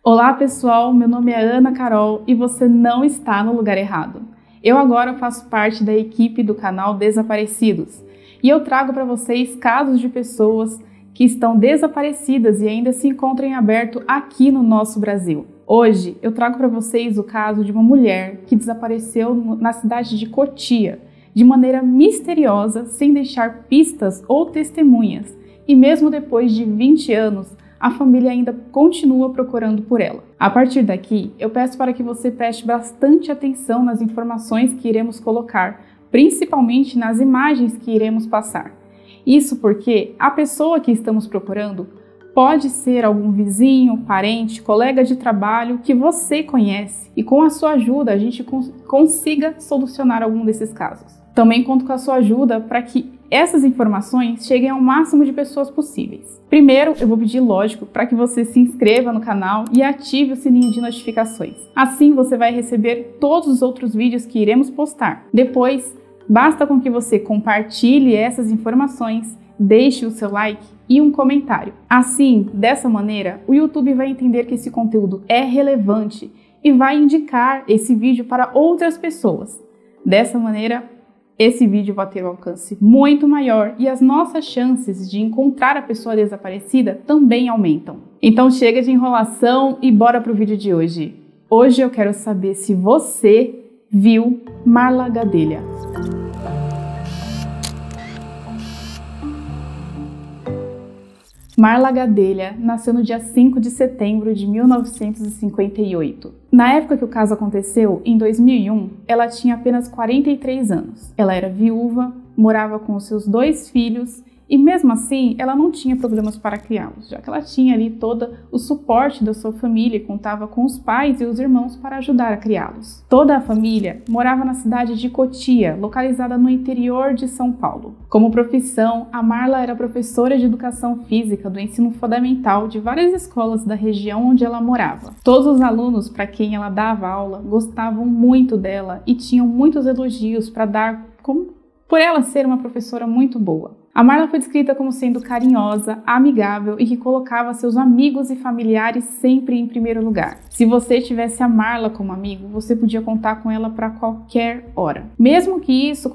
Olá pessoal, meu nome é Ana Carol e você não está no lugar errado. Eu agora faço parte da equipe do canal Desaparecidos e eu trago para vocês casos de pessoas que estão desaparecidas e ainda se encontram em aberto aqui no nosso Brasil. Hoje eu trago para vocês o caso de uma mulher que desapareceu na cidade de Cotia de maneira misteriosa, sem deixar pistas ou testemunhas, e mesmo depois de 20 anos, a família ainda continua procurando por ela. A partir daqui, eu peço para que você preste bastante atenção nas informações que iremos colocar, principalmente nas imagens que iremos passar. Isso porque a pessoa que estamos procurando pode ser algum vizinho, parente, colega de trabalho que você conhece e com a sua ajuda a gente consiga solucionar algum desses casos. Também conto com a sua ajuda para que essas informações cheguem ao máximo de pessoas possíveis. Primeiro, eu vou pedir, lógico, para que você se inscreva no canal e ative o sininho de notificações. Assim você vai receber todos os outros vídeos que iremos postar. Depois, basta com que você compartilhe essas informações, deixe o seu like e um comentário. Assim, dessa maneira, o YouTube vai entender que esse conteúdo é relevante e vai indicar esse vídeo para outras pessoas. Dessa maneira, esse vídeo vai ter um alcance muito maior e as nossas chances de encontrar a pessoa desaparecida também aumentam. Então chega de enrolação e bora pro vídeo de hoje. Hoje eu quero saber se você viu Marla Gadelha. Marla Gadelha nasceu no dia 5 de setembro de 1958. Na época que o caso aconteceu, em 2001, ela tinha apenas 43 anos. Ela era viúva, morava com os seus 2 filhos e mesmo assim ela não tinha problemas para criá-los, já que ela tinha ali todo o suporte da sua família e contava com os pais e os irmãos para ajudar a criá-los. Toda a família morava na cidade de Cotia, localizada no interior de São Paulo. Como profissão, a Marla era professora de educação física do ensino fundamental de várias escolas da região onde ela morava. Todos os alunos para quem ela dava aula gostavam muito dela e tinham muitos elogios para dar por ela ser uma professora muito boa. A Marla foi descrita como sendo carinhosa, amigável e que colocava seus amigos e familiares sempre em primeiro lugar. Se você tivesse a Marla como amigo, você podia contar com ela para qualquer hora. Mesmo que isso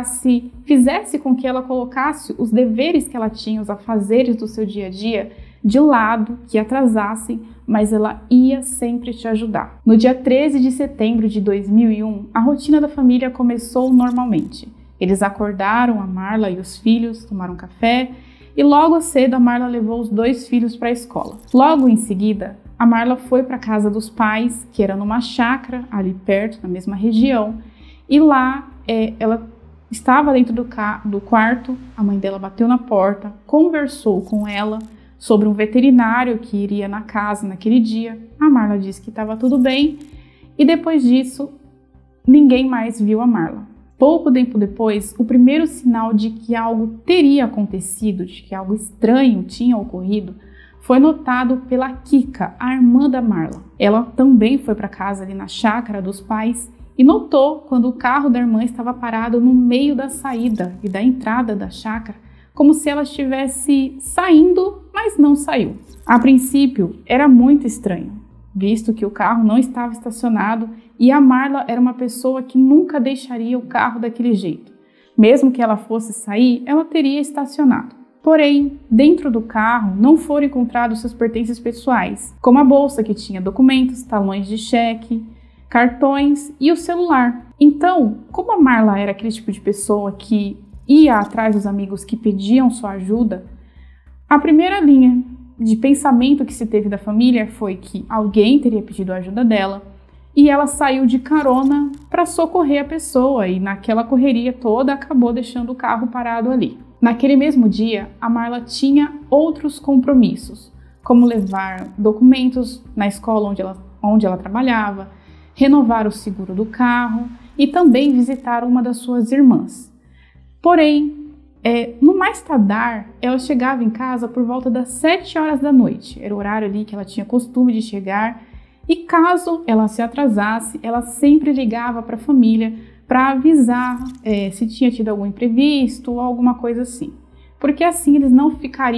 fizesse com que ela colocasse os deveres que ela tinha, os afazeres do seu dia a dia, de lado, que atrasassem, mas ela ia sempre te ajudar. No dia 13 de setembro de 2001, a rotina da família começou normalmente. Eles acordaram a Marla e os filhos, tomaram café e logo cedo a Marla levou os 2 filhos para a escola. Logo em seguida, a Marla foi para a casa dos pais, que era numa chácara ali perto, na mesma região, e lá ela estava dentro do quarto, a mãe dela bateu na porta, conversou com ela sobre um veterinário que iria na casa naquele dia. A Marla disse que estava tudo bem e depois disso ninguém mais viu a Marla. Pouco tempo depois, o primeiro sinal de que algo teria acontecido, de que algo estranho tinha ocorrido, foi notado pela Kika, a irmã da Marla. Ela também foi para casa ali na chácara dos pais e notou quando o carro da irmã estava parado no meio da saída e da entrada da chácara, como se ela estivesse saindo, mas não saiu. A princípio, era muito estranho, visto que o carro não estava estacionado e a Marla era uma pessoa que nunca deixaria o carro daquele jeito. Mesmo que ela fosse sair, ela teria estacionado. Porém, dentro do carro não foram encontrados seus pertences pessoais, como a bolsa que tinha documentos, talões de cheque, cartões e o celular. Então, como a Marla era aquele tipo de pessoa que ia atrás dos amigos que pediam sua ajuda, a primeira linha de pensamento que se teve da família foi que alguém teria pedido a ajuda dela e ela saiu de carona para socorrer a pessoa e naquela correria toda acabou deixando o carro parado ali. Naquele mesmo dia, a Marla tinha outros compromissos, como levar documentos na escola onde ela trabalhava, renovar o seguro do carro e também visitar uma das suas irmãs. Porém, no mais tardar, ela chegava em casa por volta das 7 horas da noite. Era o horário ali que ela tinha costume de chegar. E caso ela se atrasasse, ela sempre ligava para a família para avisar se tinha tido algum imprevisto ou alguma coisa assim. Porque assim eles não ficariam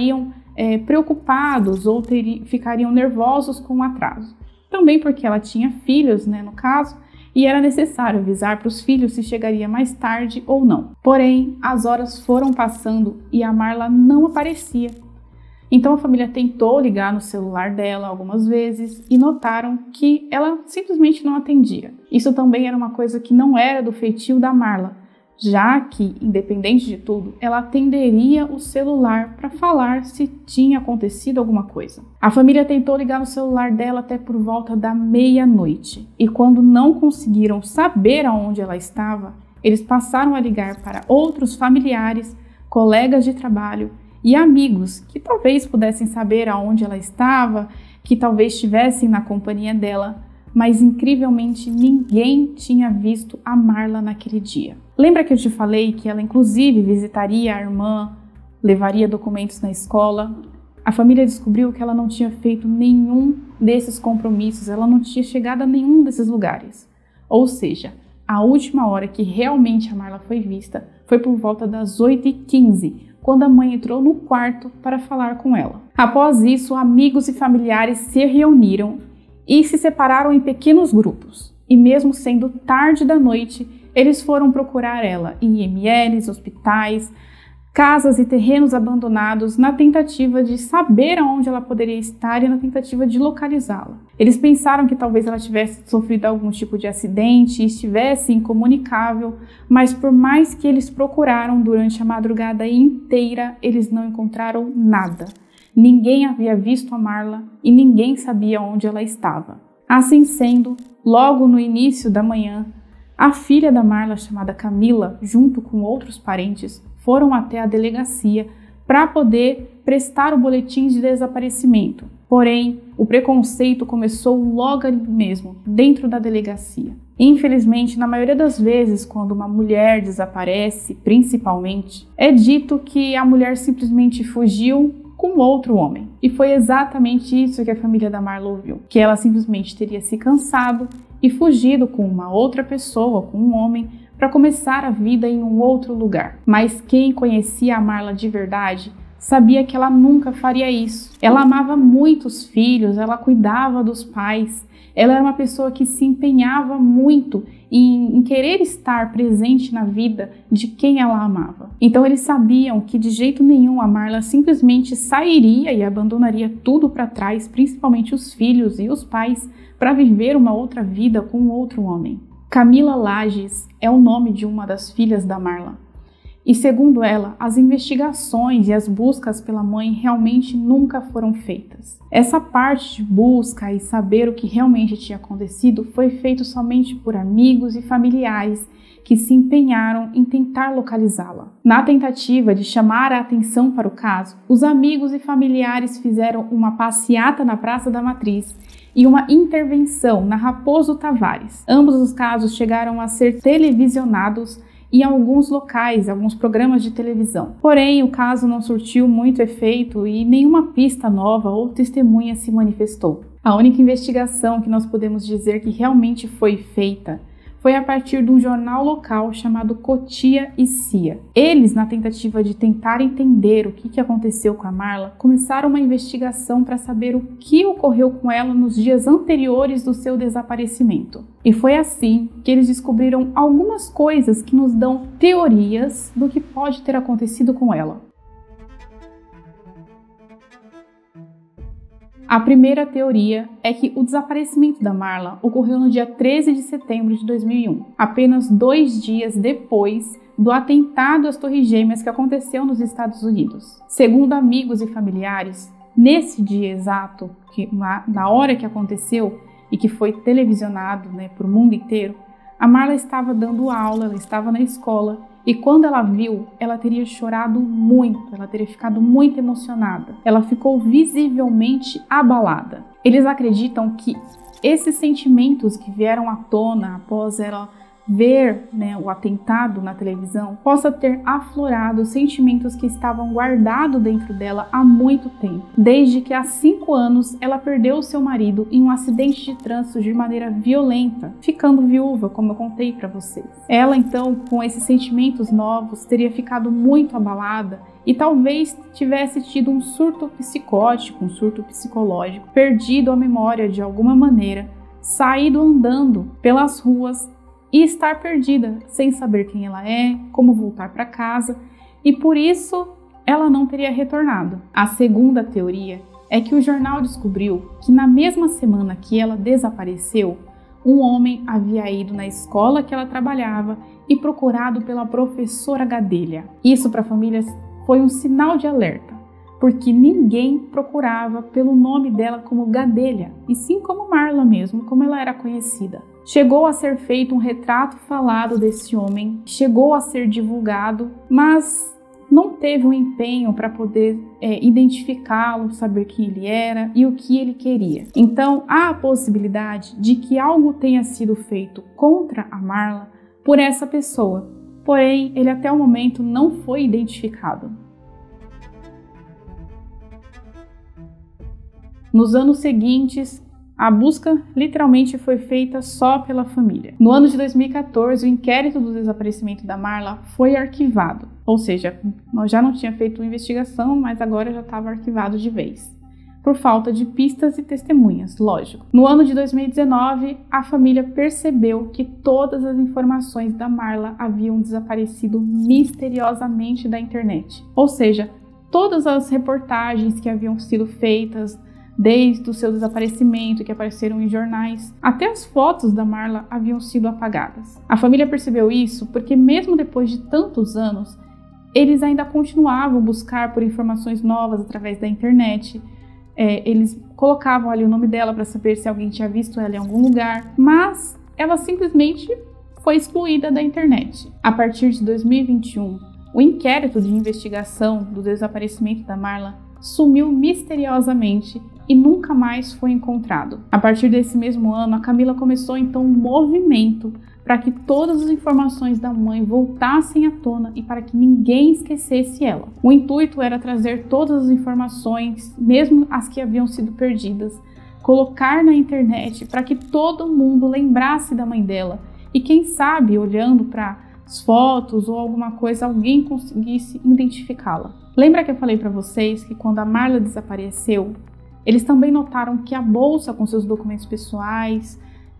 preocupados ou ficariam nervosos com o atraso. Também porque ela tinha filhos, no caso, e era necessário avisar para os filhos se chegaria mais tarde ou não. Porém, as horas foram passando e a Marla não aparecia. Então a família tentou ligar no celular dela algumas vezes e notaram que ela simplesmente não atendia. Isso também era uma coisa que não era do feitio da Marla, já que, independente de tudo, ela atenderia o celular para falar se tinha acontecido alguma coisa. A família tentou ligar no celular dela até por volta da meia-noite, e quando não conseguiram saber aonde ela estava, eles passaram a ligar para outros familiares, colegas de trabalho e amigos que talvez pudessem saber aonde ela estava, que talvez estivessem na companhia dela, mas incrivelmente ninguém tinha visto a Marla naquele dia. Lembra que eu te falei que ela inclusive visitaria a irmã, levaria documentos na escola? A família descobriu que ela não tinha feito nenhum desses compromissos, ela não tinha chegado a nenhum desses lugares. Ou seja, a última hora que realmente a Marla foi vista foi por volta das 8h15, quando a mãe entrou no quarto para falar com ela. Após isso, amigos e familiares se reuniram e se separaram em pequenos grupos. E mesmo sendo tarde da noite, eles foram procurar ela em IMLs, hospitais, casas e terrenos abandonados na tentativa de saber aonde ela poderia estar e na tentativa de localizá-la. Eles pensaram que talvez ela tivesse sofrido algum tipo de acidente e estivesse incomunicável, mas por mais que eles procuraram durante a madrugada inteira, eles não encontraram nada. Ninguém havia visto a Marla e ninguém sabia onde ela estava. Assim sendo, logo no início da manhã, a filha da Marla, chamada Camila, junto com outros parentes, foram até a delegacia para poder prestar o boletim de desaparecimento. Porém, o preconceito começou logo ali mesmo, dentro da delegacia. Infelizmente, na maioria das vezes, quando uma mulher desaparece, principalmente, é dito que a mulher simplesmente fugiu com outro homem. E foi exatamente isso que a família da Marla ouviu, que ela simplesmente teria se cansado e fugido com uma outra pessoa, com um homem, para começar a vida em um outro lugar. Mas quem conhecia a Marla de verdade sabia que ela nunca faria isso. Ela amava muito os filhos, ela cuidava dos pais, ela era uma pessoa que se empenhava muito em querer estar presente na vida de quem ela amava. Então eles sabiam que de jeito nenhum a Marla simplesmente sairia e abandonaria tudo para trás, principalmente os filhos e os pais, para viver uma outra vida com outro homem. Camila Lages é o nome de uma das filhas da Marla. E segundo ela, as investigações e as buscas pela mãe realmente nunca foram feitas. Essa parte de busca e saber o que realmente tinha acontecido foi feito somente por amigos e familiares que se empenharam em tentar localizá-la. Na tentativa de chamar a atenção para o caso, os amigos e familiares fizeram uma passeata na Praça da Matriz e uma intervenção na Raposo Tavares. Ambos os casos chegaram a ser televisionados em alguns locais, alguns programas de televisão. Porém, o caso não surtiu muito efeito e nenhuma pista nova ou testemunha se manifestou. A única investigação que nós podemos dizer que realmente foi feita foi a partir de um jornal local chamado Cotia e Cia. Eles, na tentativa de tentar entender o que aconteceu com a Marla, começaram uma investigação para saber o que ocorreu com ela nos dias anteriores do seu desaparecimento. E foi assim que eles descobriram algumas coisas que nos dão teorias do que pode ter acontecido com ela. A primeira teoria é que o desaparecimento da Marla ocorreu no dia 13 de setembro de 2001, apenas 2 dias depois do atentado às Torres Gêmeas que aconteceu nos Estados Unidos. Segundo amigos e familiares, nesse dia exato, na hora que aconteceu e que foi televisionado por o mundo inteiro, a Marla estava dando aula, ela estava na escola, e quando ela viu, ela teria chorado muito, ela teria ficado muito emocionada. Ela ficou visivelmente abalada. Eles acreditam que esses sentimentos que vieram à tona após ela ver, o atentado na televisão, possa ter aflorado sentimentos que estavam guardados dentro dela há muito tempo. Desde que há 5 anos ela perdeu o seu marido em um acidente de trânsito de maneira violenta, ficando viúva, como eu contei para vocês. Ela então, com esses sentimentos novos, teria ficado muito abalada e talvez tivesse tido um surto psicótico, um surto psicológico, perdido a memória de alguma maneira, saído andando pelas ruas e estar perdida, sem saber quem ela é, como voltar para casa, e por isso ela não teria retornado. A segunda teoria é que o jornal descobriu que na mesma semana que ela desapareceu, um homem havia ido na escola que ela trabalhava e procurado pela professora Gadelha. Isso para a família foi um sinal de alerta, porque ninguém procurava pelo nome dela como Gadelha, e sim como Marla mesmo, como ela era conhecida. Chegou a ser feito um retrato falado desse homem, chegou a ser divulgado, mas não teve um empenho para poder identificá-lo, saber quem ele era e o que ele queria. Então, há a possibilidade de que algo tenha sido feito contra a Marla por essa pessoa, porém, ele até o momento não foi identificado. Nos anos seguintes, a busca literalmente foi feita só pela família. No ano de 2014, o inquérito do desaparecimento da Marla foi arquivado. Ou seja, nós já não tínhamos feito uma investigação, mas agora já estava arquivado de vez. Por falta de pistas e testemunhas, lógico. No ano de 2019, a família percebeu que todas as informações da Marla haviam desaparecido misteriosamente da internet. Ou seja, todas as reportagens que haviam sido feitas desde o seu desaparecimento, que apareceram em jornais, até as fotos da Marla haviam sido apagadas. A família percebeu isso porque mesmo depois de tantos anos, eles ainda continuavam a buscar por informações novas através da internet. Eles colocavam ali o nome dela para saber se alguém tinha visto ela em algum lugar, mas ela simplesmente foi excluída da internet. A partir de 2021, o inquérito de investigação do desaparecimento da Marla sumiu misteriosamente e nunca mais foi encontrado. A partir desse mesmo ano, a Camila começou então um movimento para que todas as informações da mãe voltassem à tona e para que ninguém esquecesse ela. O intuito era trazer todas as informações, mesmo as que haviam sido perdidas, colocar na internet para que todo mundo lembrasse da mãe dela e quem sabe, olhando para as fotos ou alguma coisa, alguém conseguisse identificá-la. Lembra que eu falei para vocês que quando a Marla desapareceu, eles também notaram que a bolsa com seus documentos pessoais,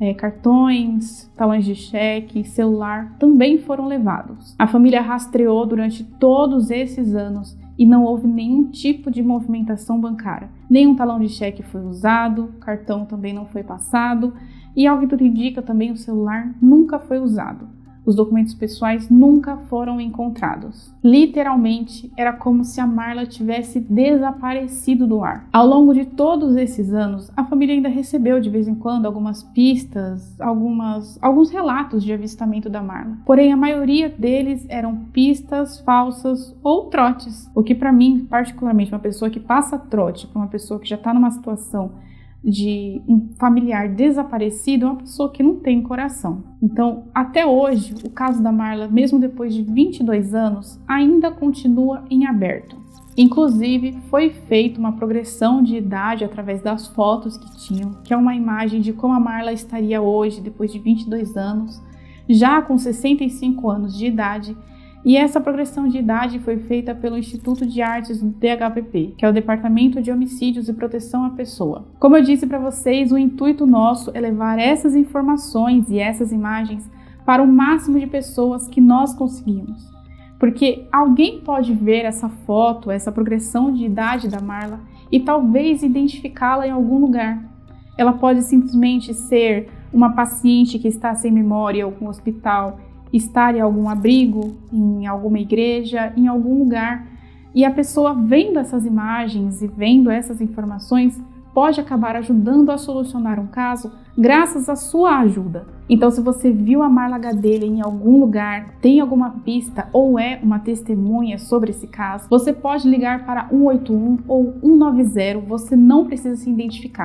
cartões, talões de cheque, celular, também foram levados. A família rastreou durante todos esses anos e não houve nenhum tipo de movimentação bancária. Nenhum talão de cheque foi usado, cartão também não foi passado e, ao que tudo indica, também o celular nunca foi usado. Os documentos pessoais nunca foram encontrados. Literalmente, era como se a Marla tivesse desaparecido do ar. Ao longo de todos esses anos, a família ainda recebeu de vez em quando algumas pistas, alguns relatos de avistamento da Marla. Porém, a maioria deles eram pistas falsas ou trotes. O que para mim, particularmente, uma pessoa que passa trote para uma pessoa que já está numa situação de um familiar desaparecido é uma pessoa que não tem coração. Então, até hoje, o caso da Marla, mesmo depois de 22 anos, ainda continua em aberto. Inclusive, foi feita uma progressão de idade através das fotos que tinham, que é uma imagem de como a Marla estaria hoje, depois de 22 anos, já com 65 anos de idade. E essa progressão de idade foi feita pelo Instituto de Artes do DHPP, que é o Departamento de Homicídios e Proteção à Pessoa. Como eu disse para vocês, o intuito nosso é levar essas informações e essas imagens para o máximo de pessoas que nós conseguimos. Porque alguém pode ver essa foto, essa progressão de idade da Marla e talvez identificá-la em algum lugar. Ela pode simplesmente ser uma paciente que está sem memória em algum hospital, estar em algum abrigo, em alguma igreja, em algum lugar. E a pessoa vendo essas imagens e vendo essas informações pode acabar ajudando a solucionar um caso graças à sua ajuda. Então, se você viu a Marla Gadelha em algum lugar, tem alguma pista ou é uma testemunha sobre esse caso, você pode ligar para 181 ou 190, você não precisa se identificar.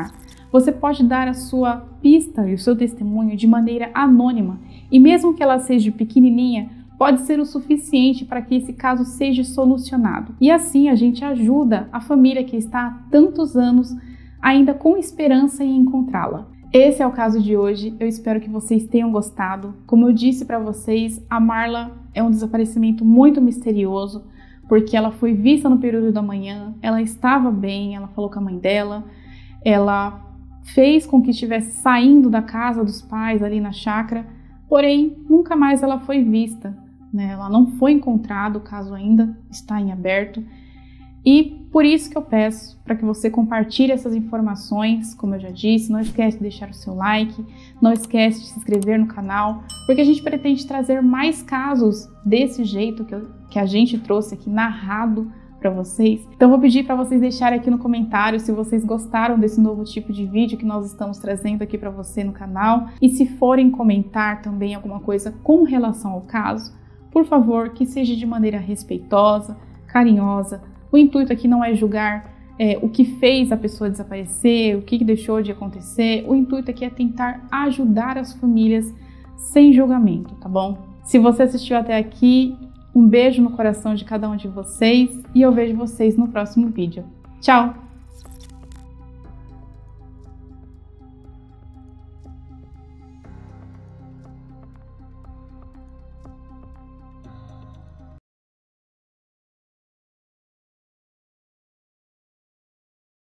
Você pode dar a sua pista e o seu testemunho de maneira anônima, e mesmo que ela seja pequenininha, pode ser o suficiente para que esse caso seja solucionado. E assim a gente ajuda a família que está há tantos anos ainda com esperança em encontrá-la. Esse é o caso de hoje, eu espero que vocês tenham gostado. Como eu disse para vocês, a Marla é um desaparecimento muito misterioso, porque ela foi vista no período da manhã, ela estava bem, ela falou com a mãe dela, ela fez com que estivesse saindo da casa dos pais ali na chácara, porém nunca mais ela foi vista, né? Ela não foi encontrada, o caso ainda está em aberto. E por isso que eu peço para que você compartilhe essas informações, como eu já disse, não esquece de deixar o seu like, não esquece de se inscrever no canal, porque a gente pretende trazer mais casos desse jeito que a gente trouxe aqui narrado para vocês. Então vou pedir para vocês deixarem aqui no comentário se vocês gostaram desse novo tipo de vídeo que nós estamos trazendo aqui para você no canal, e se forem comentar também alguma coisa com relação ao caso, por favor, que seja de maneira respeitosa, carinhosa. O intuito aqui não é julgar o que fez a pessoa desaparecer, o que deixou de acontecer. O intuito aqui é tentar ajudar as famílias sem julgamento, tá bom? Se você assistiu até aqui, um beijo no coração de cada um de vocês e eu vejo vocês no próximo vídeo. Tchau!